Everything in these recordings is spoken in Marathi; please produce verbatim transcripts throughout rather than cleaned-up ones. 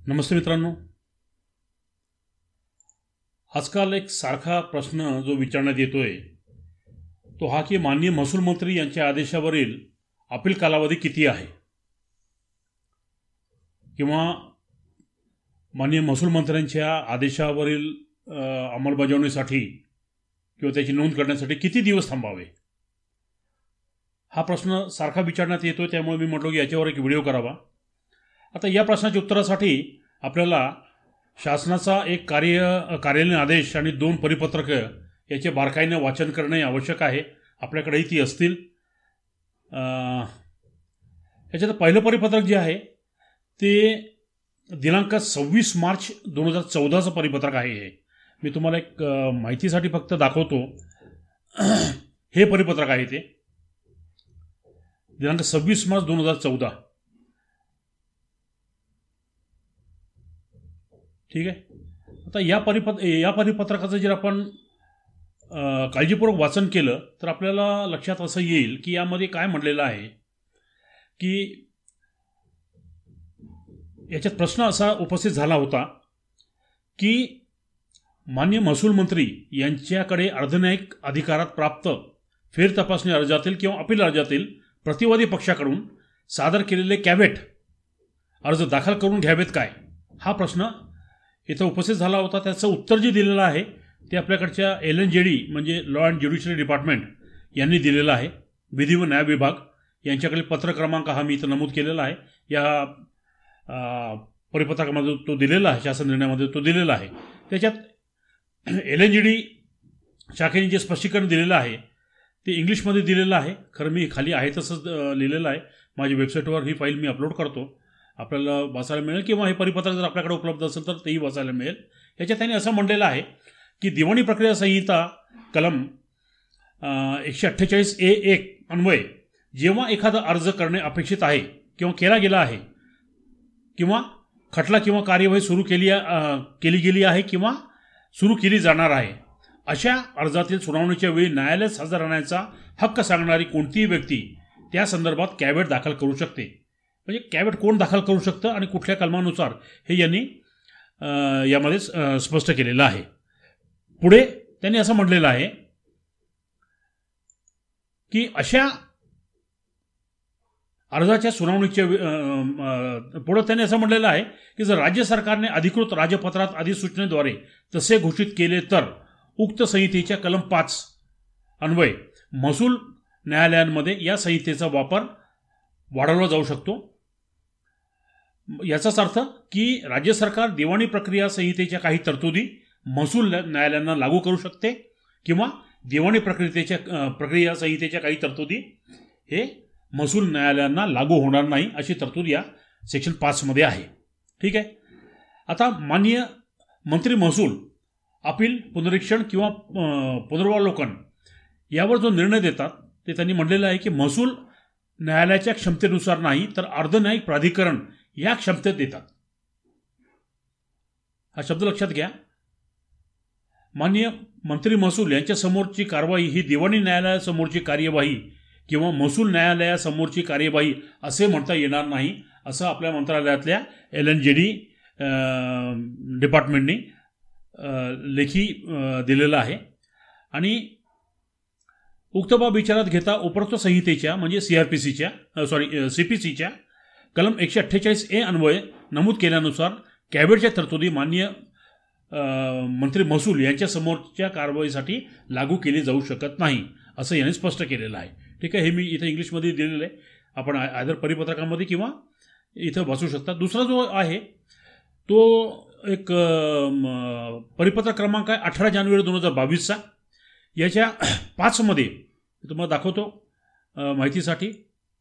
नमस्ते मित्रांनो, आजकाल एक सारखा प्रश्न जो विचारण्यात येतोय तो हा की माननीय महसूल मंत्री यांच्या आदेशावरील अपील कालावधी किती आहे, किंवा माननीय महसूल मंत्र्यांच्या आदेशावरील अंमलबजावणीसाठी किंवा त्याची नोंद करण्यासाठी किती दिवस थांबावे, हा प्रश्न सारखा विचारण्यात येतोय। त्यामुळे मी म्हटलो की याच्यावर एक व्हिडिओ करावा। आता या प्रश्नाच्या उत्तरासाठी आपल्याला शासनाचा एक कार्य कार्यालयीन आदेश आणि दोन परिपत्रक याचे बारकाईने वाचन करणे आवश्यक आहे। आपल्याकडेही ती असतील। याच्यात पहिलं परिपत्रक जे आहे ते दिनांक सव्वीस मार्च दोन हजार चौदाचं परिपत्रक आहे। हे मी तुम्हाला एक माहितीसाठी फक्त दाखवतो। हे परिपत्रक आहे ते दिनांक सव्वीस मार्च दोन हजार चौदा। ठीक आहे। आता या परिपत्र या परिपत्रकाचं जर आपण काळजीपूर्वक वाचन केलं तर आपल्याला लक्षात असं येईल की यामध्ये काय म्हटलेलं आहे की याच्यात प्रश्न असा उपस्थित झाला होता की माननीय महसूल मंत्री यांच्याकडे अर्धन्यायिक अधिकारात प्राप्त फेर तपासणी अर्जातील किंवा अपील अर्जातील प्रतिवादी पक्षाकडून सादर केलेले कॅव्हेट अर्ज दाखल करून घ्यावेत काय, हा प्रश्न इथं उपस्थित झाला होता। त्याचं उत्तर जे दिलेलं आहे ते आपल्याकडच्या एल एन जे डी म्हणजे लॉ अँड ज्युडिशरी डिपार्टमेंट यांनी दिलेलं आहे। विधी व न्याय विभाग यांच्याकडे पत्र क्रमांक हा मी इथं नमूद केलेला आहे। या परिपत्रकामध्ये तो दिलेला आहे, शासन निर्णयामध्ये तो दिलेला आहे। त्याच्यात एल एन जी डी शाखेने जे स्पष्टीकरण दिलेलं आहे ते इंग्लिशमध्ये दिलेलं आहे। खरं मी खाली आहे तसंच लिहिलेलं आहे। माझ्या वेबसाईटवर ही फाईल मी अपलोड करतो, आपल्याला वाचायला मिळेल, किंवा हे परिपत्रक जर आपल्याकडे उपलब्ध असेल तर तेही वाचायला मिळेल। याच्यात त्यांनी असं म्हटलेलं आहे की दिवाणी प्रक्रिया संहिता कलम एकशे अठ्ठेचाळीस ए एक अन्वये जेव्हा एखादा अर्ज करणे अपेक्षित आहे किंवा केला गेला आहे किंवा खटला किंवा कार्यवाही सुरू केली केली गेली आहे किंवा सुरू केली जाणार आहे, अशा अर्जातील सुनावणीच्या वेळी न्यायालयात हजर राहण्याचा हक्क सांगणारी कोणतीही व्यक्ती त्या संदर्भात कॅव्हेट दाखल करू शकते। म्हणजे कॅव्हेट कोण दाखल करू शकतं आणि कुठल्या कलमानुसार हे यांनी यामध्ये स्पष्ट केलेलं आहे। पुढे त्यांनी असं म्हटलेलं आहे की अशा अर्जाच्या सुनावणीच्या पुढे त्यांनी असं म्हटलेलं आहे की जर राज्य सरकारने अधिकृत राजपत्रात अधिसूचनेद्वारे तसे घोषित केले तर उक्त संहितेच्या कलम पाच अन्वये महसूल न्यायालयांमध्ये या संहितेचा वापर वाढवला जाऊ शकतो। याचाच अर्थ की राज्य सरकार दिवाणी प्रक्रिया संहितेच्या काही तरतुदी महसूल न्यायालयांना लागू करू शकते किंवा दिवाणी प्रक्रियेच्या प्रक्रिया संहितेच्या काही तरतुदी हे महसूल न्यायालयांना लागू होणार नाही, अशी तरतूद या सेक्शन पाच मध्ये आहे। ठीक आहे। आता माननीय मंत्री महसूल अपील पुनरीक्षण किंवा पुनर्वालोकन यावर जो निर्णय देतात ते त्यांनी म्हटलेलं आहे की महसूल न्यायालयाच्या क्षमतेनुसार नाही तर अर्धन्यायिक प्राधिकरण या क्षमतेत देतात। हा शब्द लक्षात घ्या। माननीय मंत्री महसूल यांच्या समोरची कारवाई ही दिवाणी न्यायालयासमोरची कार्यवाही किंवा महसूल न्यायालयासमोरची कार्यवाही असे म्हणता येणार नाही, असं आपल्या मंत्रालयातल्या एल एन जे डी डिपार्टमेंटनी लेखी दिलेलं आहे। आणि उक्त बाब विचारात घेता उपरोक्त संहितेच्या म्हणजे सी आर पी सीच्या सॉरी सी पी सीच्या कलम एकशे अठ्ठेचाळीस ए अन्वये नमूद केल्यानुसार कॅव्हेटच्या तरतुदी माननीय मंत्री महसूल यांच्या समोरच्या कारवाईसाठी लागू केली जाऊ शकत नाही, असं यांनी स्पष्ट केलेलं आहे। ठीक आहे। हे मी इथं इंग्लिशमध्ये दिलेलं आहे, आपण आयदर परिपत्रकामध्ये किंवा इथं वाचू शकता। दुसरा जो आहे तो एक परिपत्रक क्रमांक आहे अठरा जानेवारी दोन हजार बावीसचा। याच्या पाचमध्ये तुम्हाला दाखवतो माहितीसाठी।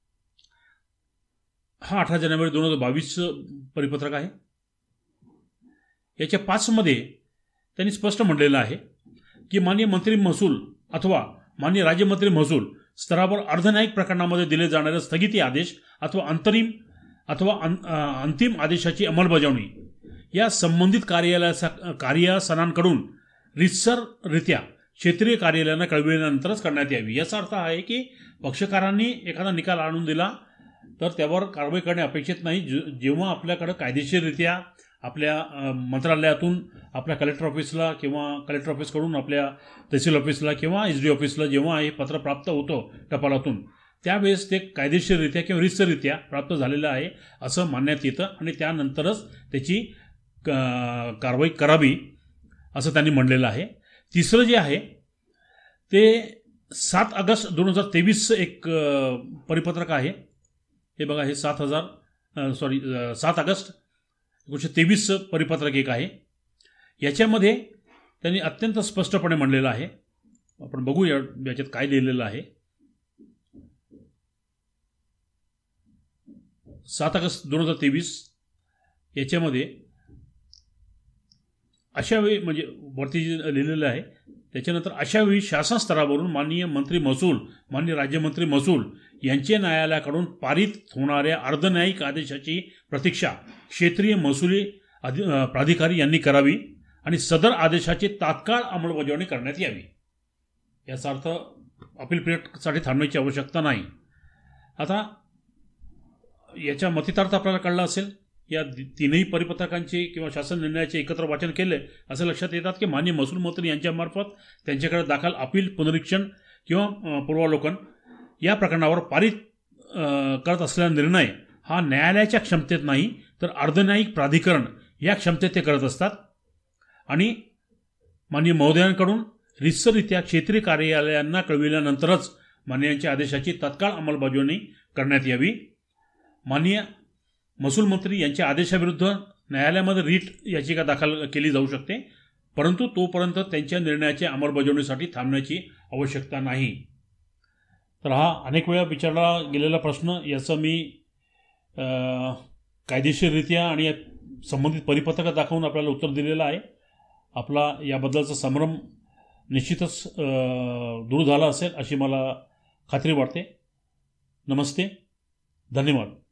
हा अठरा जानेवारी दोन हजार बावीसचं परिपत्रक आहे। याच्या पाचमध्ये त्यांनी स्पष्ट म्हटलेलं आहे की माननीय मंत्री महसूल अथवा माननीय राज्यमंत्री महसूल स्तरावर अर्धन्यायिक प्रकरणामध्ये दिले जाणारे स्थगिती आदेश अथवा अंतरिम अथवा अंतिम आदेशाची अंमलबजावणी या संबंधित कार्यालया कार्यासनांकडून रितसररित्या क्षेत्रीय कार्यालयांना कळविल्यानंतरच करण्यात यावी। याचा अर्थ आहे की पक्षकारांनी एखादा निकाल आणून दिला तर त्यावर कारवाई करणे अपेक्षित नाही। जेव्हा आपल्याकडे कायदेशीररित्या आपल्या अ, मंत्रालयातून आपल्या कलेक्टर ऑफिसला किंवा कलेक्टर ऑफिसकडून आपल्या तहसील ऑफिसला किंवा एस डी ऑफिसला जेव्हा हे पत्र प्राप्त होतं टपालातून, त्यावेळेस ते कायदेशीररित्या किंवा रितसररित्या प्राप्त झालेलं आहे असं मानण्यात येतं आणि त्यानंतरच त्याची कारवाई करावी असं त्यांनी म्हणलेलं आहे. तिसरं जे आहे ते सात ऑगस्ट दोन हजार तेवीसचं एक परिपत्रक आहे. हे बघा, हे सात हजार सॉरी सात ऑगस्ट एकोणीसशे तेवीसचं परिपत्रक एक आहे. याच्यामध्ये त्यांनी अत्यंत स्पष्टपणे म्हणलेलं आहे. आपण बघूया याच्यात काय लिहिलेलं आहे. सात ऑगस्ट दोन हजार तेवीस याच्यामध्ये अशावेळी, म्हणजे वरती जे लिहिलेलं आहे त्याच्यानंतर, अशावेळी शासन स्तरावरून माननीय मंत्री महसूल, माननीय राज्यमंत्री महसूल यांचे न्यायालयाकडून पारित होणाऱ्या अर्धन्यायिक आदेशाची प्रतीक्षा क्षेत्रीय महसुली अधि प्राधिकारी यांनी करावी आणि सदर आदेशाची तात्काळ अंमलबजावणी करण्यात यावी. याचा अर्थ अपील पिरियडसाठी थांबण्याची आवश्यकता नाही. आता याच्या मतितार्थ आपल्याला कळला असेल. या तीनही परिपत्रकांचे किंवा शासन निर्णयाचे एकत्र वाचन केले असं लक्षात येतात की माननीय महसूल मंत्री यांच्यामार्फत त्यांच्याकडे दाखल अपील, पुनरीक्षण किंवा पूर्वावलोकन या प्रकरणावर पारित करत असलेला निर्णय हा न्यायालयाच्या क्षमतेत नाही तर अर्धन्यायिक प्राधिकरण या क्षमतेत ते करत असतात आणि माननीय महोदयांकडून रितसररित्या क्षेत्रीय कार्यालयांना कळविल्यानंतरच माननीयांच्या आदेशाची तत्काळ अंमलबजावणी करण्यात यावी. माननीय महसूल मंत्री यांच्या आदेशाविरुद्ध न्यायालयामध्ये रीट याचिका दाखल केली जाऊ शकते, परंतु तोपर्यंत त्यांच्या निर्णयाच्या अंमलबजावणीसाठी थांबण्याची आवश्यकता नाही. तर हा अनेक वेळा विचारला गेलेला प्रश्न, याचं मी कायदेशीररित्या आणि संबंधित परिपत्रक दाखवून आपल्याला उत्तर दिलेलं आहे. आपला याबद्दलचा संभ्रम निश्चितच दूर झाला असेल अशी मला खात्री वाटते. नमस्ते, धन्यवाद.